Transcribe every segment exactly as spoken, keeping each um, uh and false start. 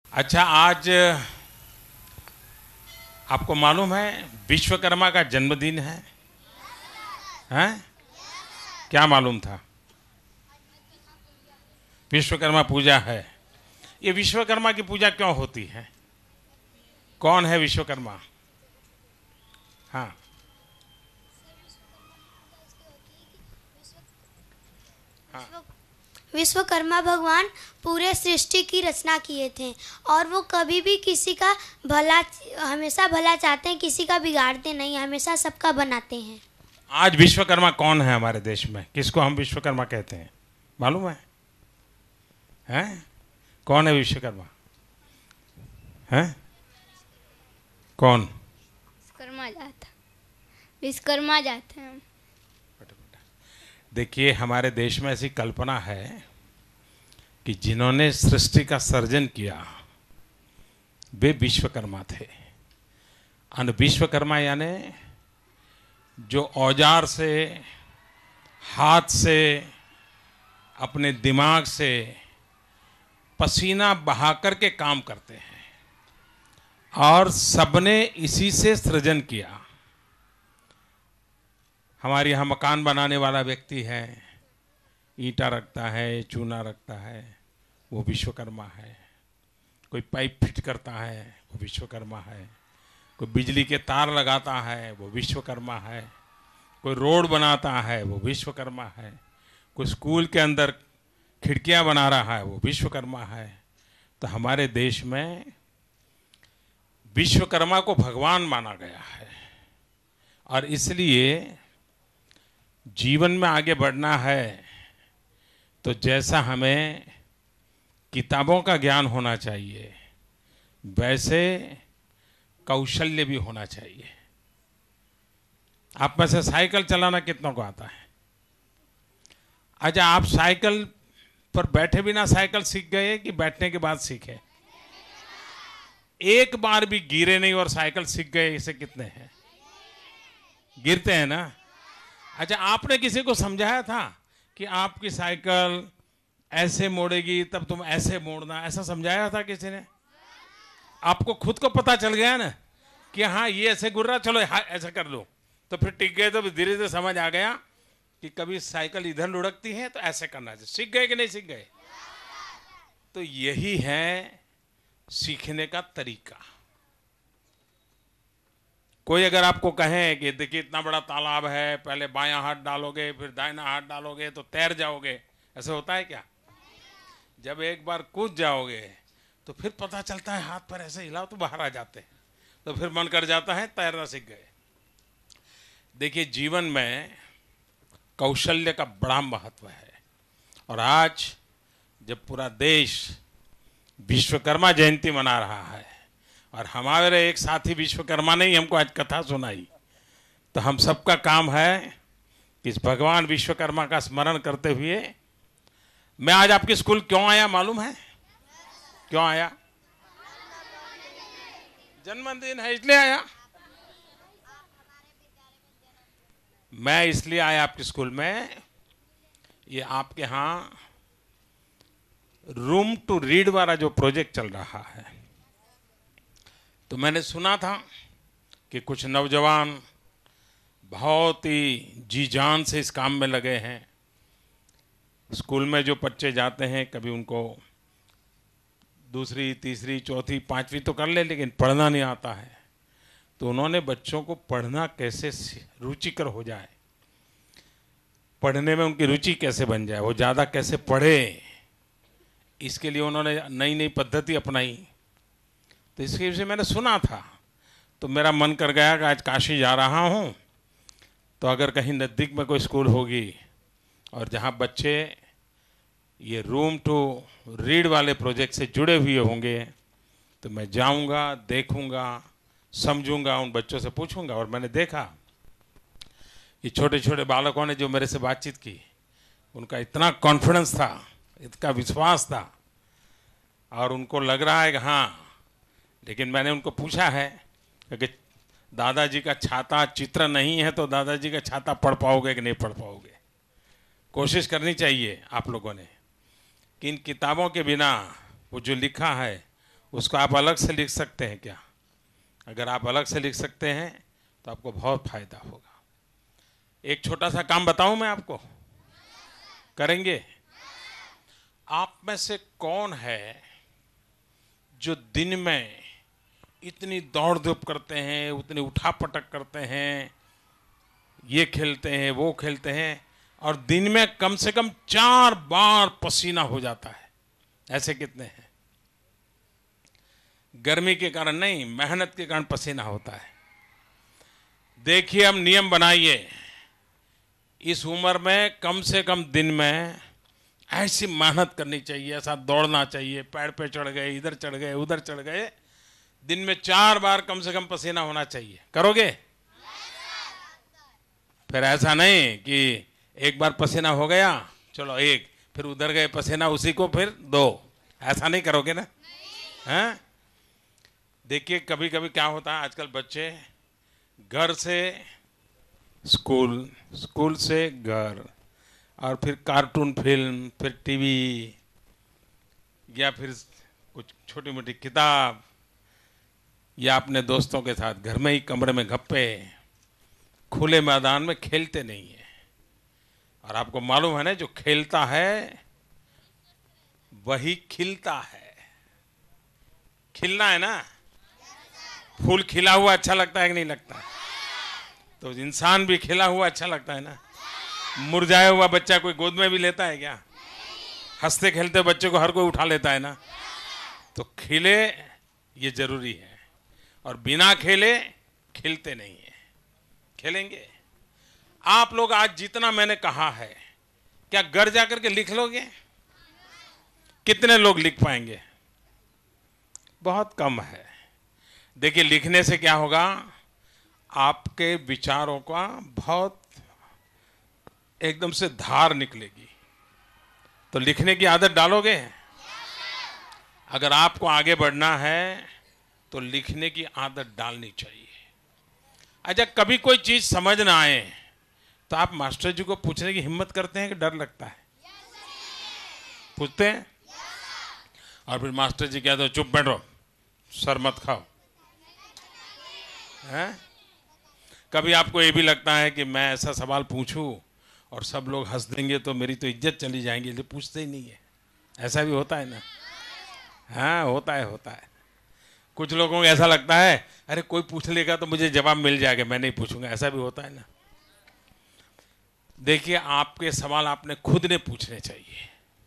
अच्छा, आज आपको मालूम है विश्वकर्मा का जन्मदिन है? हैं? क्या मालूम था? विश्वकर्मा पूजा है। ये विश्वकर्मा की पूजा क्यों होती है? कौन है विश्वकर्मा? हाँ, हाँ। विश्वकर्मा भगवान पूरे सृष्टि की रचना किए थे और वो कभी भी किसी का भला, हमेशा भला चाहते हैं, किसी का बिगाड़ते नहीं, हमेशा सबका बनाते हैं। आज विश्वकर्मा कौन है हमारे देश में? किसको हम विश्वकर्मा कहते हैं, मालूम है? हैं? कौन है विश्वकर्मा? हैं? कौन? विश्वकर्मा जात विश्वकर्मा जाते हैं। देखिए, हमारे देश में ऐसी कल्पना है कि जिन्होंने सृष्टि का सर्जन किया वे विश्वकर्मा थे। अन विश्वकर्मा यानी जो औजार से, हाथ से, अपने दिमाग से पसीना बहा करके काम करते हैं और सबने इसी से सृजन किया। हमारे यहाँ मकान बनाने वाला व्यक्ति है, ईंटा रखता है, चूना रखता है, वो विश्वकर्मा है। कोई पाइप फिट करता है, वो विश्वकर्मा है। कोई बिजली के तार लगाता है, वो विश्वकर्मा है। कोई रोड बनाता है, वो विश्वकर्मा है। कोई स्कूल के अंदर खिड़कियां बना रहा है, वो विश्वकर्मा है। तो हमारे देश में विश्वकर्मा को भगवान माना गया है और इसलिए जीवन में आगे बढ़ना है तो जैसा हमें किताबों का ज्ञान होना चाहिए वैसे कौशल्य भी होना चाहिए। आप में से साइकिल चलाना कितनों को आता है? अच्छा, आप साइकिल पर बैठे बिना साइकिल सीख गए कि बैठने के बाद सीखे? एक बार भी गिरे नहीं और साइकिल सीख गए, इसे कितने हैं? गिरते हैं ना। अच्छा, आपने किसी को समझाया था कि आपकी साइकिल ऐसे मोड़ेगी तब तुम ऐसे मोड़ना, ऐसा समझाया था किसी ने? आपको खुद को पता चल गया ना कि हाँ ये ऐसे गुर्रा, चलो हाँ ऐसे कर लो, तो फिर टिक गए। तो धीरे धीरे समझ आ गया कि कभी साइकिल इधर लुढ़कती है तो ऐसे करना चाहिए। सीख गए कि नहीं सीख गए? तो यही है सीखने का तरीका। कोई अगर आपको कहे कि देखिए इतना बड़ा तालाब है, पहले बायां हाथ डालोगे फिर दाहिना हाथ डालोगे तो तैर जाओगे, ऐसे होता है क्या? जब एक बार कूद जाओगे तो फिर पता चलता है हाथ पर ऐसे हिलाओ तो बाहर आ जाते हैं, तो फिर मन कर जाता है तैरना सीख गए। देखिए, जीवन में कौशल्य का बड़ा महत्व है और आज जब पूरा देश विश्वकर्मा जयंती मना रहा है और हमारे एक साथी विश्वकर्मा ने ही हमको आज कथा सुनाई, तो हम सबका काम है कि इस भगवान विश्वकर्मा का स्मरण करते हुए। मैं आज आपके स्कूल क्यों आया मालूम है? क्यों आया? जन्मदिन है इसलिए आया। मैं इसलिए आया आपके स्कूल में, ये आपके यहाँ रूम टू रीड वाला जो प्रोजेक्ट चल रहा है, तो मैंने सुना था कि कुछ नौजवान बहुत ही जी जान से इस काम में लगे हैं। स्कूल में जो बच्चे जाते हैं, कभी उनको दूसरी, तीसरी, चौथी, पांचवी तो कर ले, लेकिन पढ़ना नहीं आता है। तो उन्होंने बच्चों को पढ़ना कैसे रुचिकर हो जाए, पढ़ने में उनकी रुचि कैसे बन जाए, वो ज़्यादा कैसे पढ़े, इसके लिए उन्होंने नई नई पद्धति अपनाई। तो इसके विषय मैंने सुना था, तो मेरा मन कर गया कि आज काशी जा रहा हूँ, तो अगर कहीं नज़दीक में कोई स्कूल होगी और जहाँ बच्चे ये रूम टू रीड वाले प्रोजेक्ट से जुड़े हुए होंगे तो मैं जाऊँगा, देखूँगा, समझूंगा, उन बच्चों से पूछूंगा। और मैंने देखा कि छोटे छोटे बालकों ने जो मेरे से बातचीत की, उनका इतना कॉन्फिडेंस था, इतना विश्वास था और उनको लग रहा है कि हाँ। लेकिन मैंने उनको पूछा है कि दादाजी का छाता चित्र नहीं है तो दादाजी का छाता पढ़ पाओगे कि नहीं पढ़ पाओगे? कोशिश करनी चाहिए आप लोगों ने कि इन किताबों के बिना वो जो लिखा है उसको आप अलग से लिख सकते हैं क्या? अगर आप अलग से लिख सकते हैं तो आपको बहुत फायदा होगा। एक छोटा सा काम बताऊं मैं आपको, करेंगे? आप में से कौन है जो दिन में इतनी दौड़ धूप करते हैं, उतनी उठा पटक करते हैं, ये खेलते हैं वो खेलते हैं, और दिन में कम से कम चार बार पसीना हो जाता है? ऐसे कितने हैं? गर्मी के कारण नहीं, मेहनत के कारण पसीना होता है। देखिए, हम नियम बनाइए, इस उम्र में कम से कम दिन में ऐसी मेहनत करनी चाहिए, ऐसा दौड़ना चाहिए, पैर पे चढ़ गए, इधर चढ़ गए, उधर चढ़ गए, दिन में चार बार कम से कम पसीना होना चाहिए। करोगे? फिर ऐसा नहीं कि एक बार पसीना हो गया, चलो एक, फिर उधर गए पसीना उसी को फिर दो, ऐसा नहीं करोगे ना? हैं? देखिए, कभी कभी क्या होता है, आजकल बच्चे घर से स्कूल, स्कूल से घर, और फिर कार्टून फिल्म, फिर टीवी, या फिर कुछ छोटी मोटी किताब, या अपने दोस्तों के साथ घर में ही कमरे में गप्पे, खुले मैदान में खेलते नहीं है। और आपको मालूम है ना, जो खेलता है वही खिलता है। खिलना है ना? फूल खिला हुआ अच्छा लगता है कि नहीं लगता? तो इंसान भी खिला हुआ अच्छा लगता है ना? मुरझाया हुआ बच्चा कोई गोद में भी लेता है क्या? हंसते खेलते बच्चे को हर कोई उठा लेता है ना? तो खिले ये जरूरी है, और बिना खेले खिलते नहीं है। खेलेंगे आप लोग? आज जितना मैंने कहा है, क्या घर जाकर के लिख लोगे? कितने लोग लिख पाएंगे? बहुत कम है। देखिए, लिखने से क्या होगा, आपके विचारों का बहुत एकदम से धार निकलेगी। तो लिखने की आदत डालोगे? अगर आपको आगे बढ़ना है तो लिखने की आदत डालनी चाहिए। अच्छा, कभी कोई चीज समझ ना आए तो आप मास्टर जी को पूछने की हिम्मत करते हैं कि डर लगता है? पूछते हैं? और फिर मास्टर जी कहते हो चुप बैठो, सर मत खाओ, हैं? कभी आपको ये भी लगता है कि मैं ऐसा सवाल पूछूं और सब लोग हंस देंगे तो मेरी तो इज्जत चली जाएंगी, इसलिए पूछते ही नहीं है? ऐसा भी होता है ना? हाँ, होता है, होता है। कुछ लोगों को ऐसा लगता है, अरे कोई पूछ लेगा तो मुझे जवाब मिल जाएगा, मैं नहीं पूछूंगा। ऐसा भी होता है ना? देखिए, आपके सवाल आपने खुद ने पूछने चाहिए,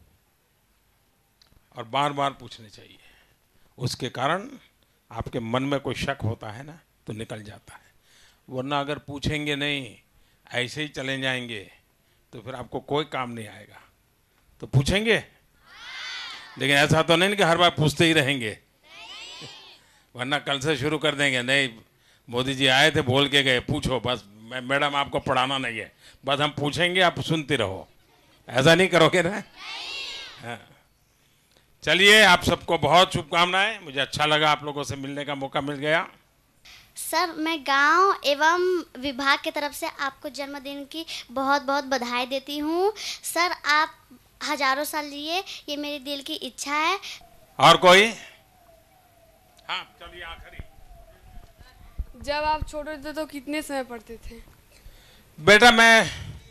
और बार बार पूछने चाहिए। उसके कारण आपके मन में कोई शक होता है ना, तो निकल जाता है। वरना अगर पूछेंगे नहीं, ऐसे ही चले जाएंगे, तो फिर आपको कोई काम नहीं आएगा। तो पूछेंगे, लेकिन ऐसा तो नहीं कि हर बार पूछते ही रहेंगे, वरना कल से शुरू कर देंगे, नहीं मोदी जी आए थे बोल के गए, पूछो बस, मैडम आपको पढ़ाना नहीं है, बस हम पूछेंगे आप सुनते रहो। ऐसा नहीं करोगे ना? हाँ। चलिए, आप सबको बहुत शुभकामनाएं। मुझे अच्छा लगा आप लोगों से मिलने का मौका मिल गया। सर, मैं गांव एवं विभाग की तरफ से आपको जन्मदिन की बहुत बहुत बधाई देती हूँ। सर, आप हजारों साल जिए, ये मेरे दिल की इच्छा है। और कोई? हाँ, चलिए आखिरी। जब आप छोटे थे तो कितने समय पढ़ते थे? बेटा, मैं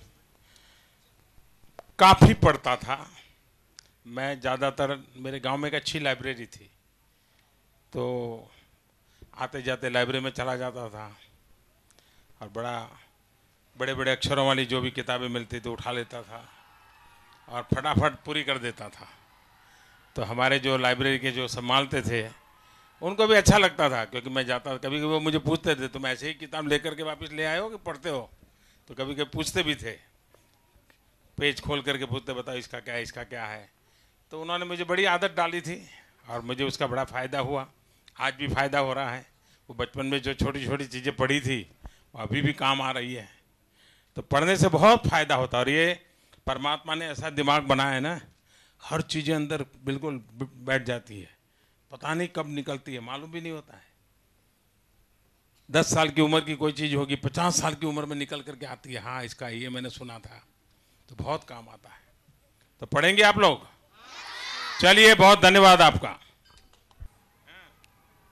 काफी पढ़ता था। मैं ज़्यादातर, मेरे गांव में एक अच्छी लाइब्रेरी थी, तो आते जाते लाइब्रेरी में चला जाता था, और बड़ा बड़े बड़े अक्षरों वाली जो भी किताबें मिलती थी उठा लेता था, और फटाफट पूरी कर देता था। तो हमारे जो लाइब्रेरी के जो संभालते थे उनको भी अच्छा लगता था, क्योंकि मैं जाता था। कभी कभी वो मुझे पूछते थे, तुम ऐसे ही किताब लेकर के वापस ले आए हो कि पढ़ते हो? तो कभी कभी पूछते भी थे, पेज खोल करके पूछते, बताओ इसका क्या है, इसका क्या है। तो उन्होंने मुझे बड़ी आदत डाली थी, और मुझे उसका बड़ा फ़ायदा हुआ। आज भी फ़ायदा हो रहा है। वो बचपन में जो छोटी छोटी चीज़ें पढ़ी थी वो अभी भी काम आ रही है। तो पढ़ने से बहुत फ़ायदा होता है, और ये परमात्मा ने ऐसा दिमाग बनाया है ना, हर चीज़ें अंदर बिल्कुल बैठ जाती है, पता नहीं कब निकलती है, मालूम भी नहीं होता है। दस साल की उम्र की कोई चीज़ होगी, पचास साल की उम्र में निकल करके आती है। हाँ, इसका ये मैंने सुना था, तो बहुत काम आता है। तो पढ़ेंगे आप लोग? चलिए, बहुत धन्यवाद आपका।